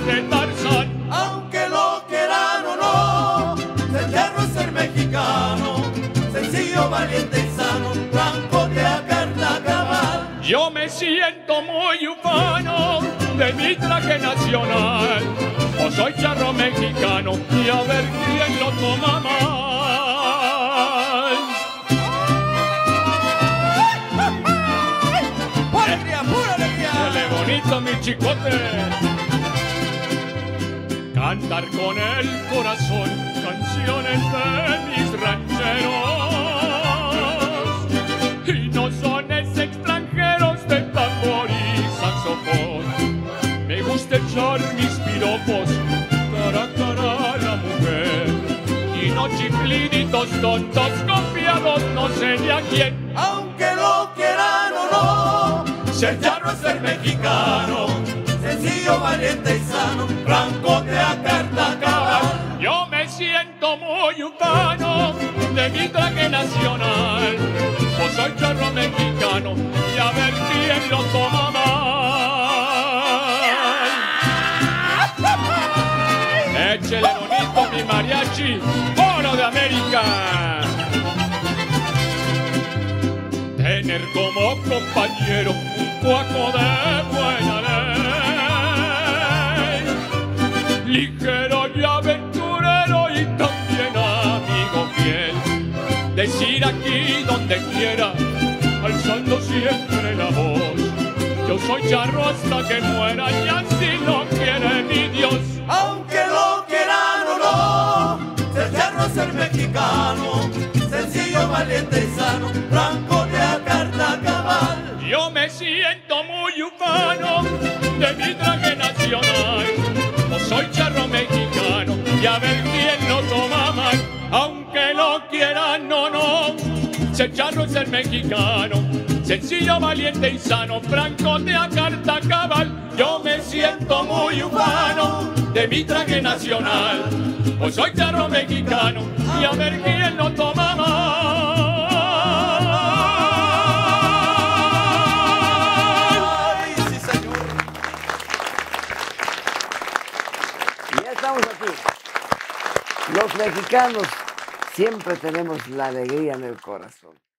de Tarzán. Aunque lo quieran o no, ser charro es ser mexicano, sencillo, valiente y sano, blanco de a carta cabal. Yo me siento muy ufano de mi traje nacional, o soy charro mexicano y a ver quién lo toma mal. ¡Pura alegría, pura alegría! Dale bonito mi chicote, cantar con el corazón canciones de mis rancheros, y no sones extranjeros de tambor y saxofón. Me gusta echar mis piropos cara a cara a la mujer, y no chifliditos tontos confiados no sé ni a quién. Aunque lo quieran o no, ser charro es ser mexicano, sencillo, valiente y sano, blanco de a carta cabal. Yo me siento muy ufano de mi traje nacional, pues soy charro mexicano y a ver quién lo toma mal. Échele bonito mi mariachi, oro de América. Tener como compañero un cuaco de buena ley, ligero y aventurero y también amigo fiel. Decir aquí donde quiera, alzando siempre la voz, yo soy charro hasta que muera y así lo quiere mi Dios. Aunque lo quieran o no, ser charro es ser mexicano, sencillo, valiente y sano, blanco de a carta cabal. Yo me siento muy ufano de mi traje nacional, no soy charro mexicano y a ver quién lo toma mal. Aunque lo quieran o no, ser charro es ser mexicano, sencillo, valiente y sano, franco de a carta cabal. Yo me siento muy ufano de mi traje nacional, pues soy charro mexicano y a ver quién lo toma mal. Ay, sí, señor. Y ya estamos aquí. Los mexicanos siempre tenemos la alegría en el corazón.